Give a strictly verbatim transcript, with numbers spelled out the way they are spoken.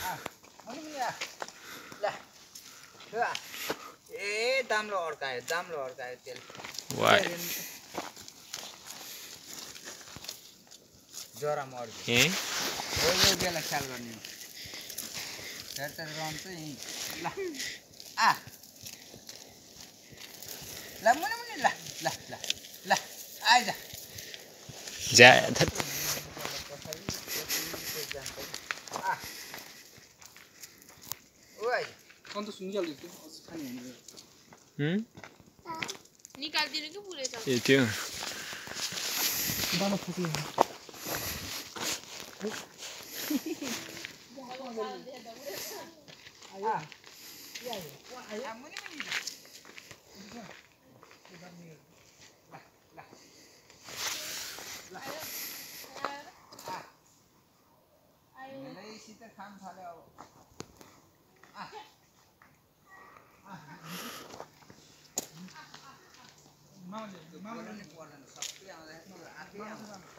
अनि पनि आ ल ल ए दाम्रो अड्कायो दाम्रो अड्कायो तेल वाह जरा मर्यो ए हो यो बेला ख्याल गर्ने हो फेरि त रहन्छ यहीँ ल आ ल मुनि मुनि ल ल ल ल आइज ज्यादा अन्त सुनिहाल्यो त्यो अझ खाने हुँदैन हम्म निकाल्दिनु कि पुरै छ ए त्यो दाना फुट्यो आ आ मुनि मुनि ल ल ल यसैसित खान थाल्यो अब माउले माउले पर्दैन सबै आउँदाखेरि आफै आउँछ